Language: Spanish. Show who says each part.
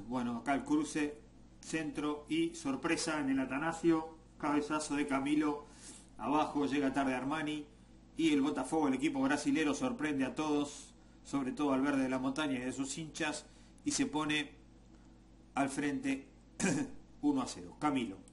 Speaker 1: Bueno, acá el cruce, centro y sorpresa en el Atanasio, cabezazo de Camilo, abajo llega tarde Armani y el Botafogo, el equipo brasilero, sorprende a todos, sobre todo al Verde de la Montaña y de sus hinchas, y se pone al frente 1-0. Camilo.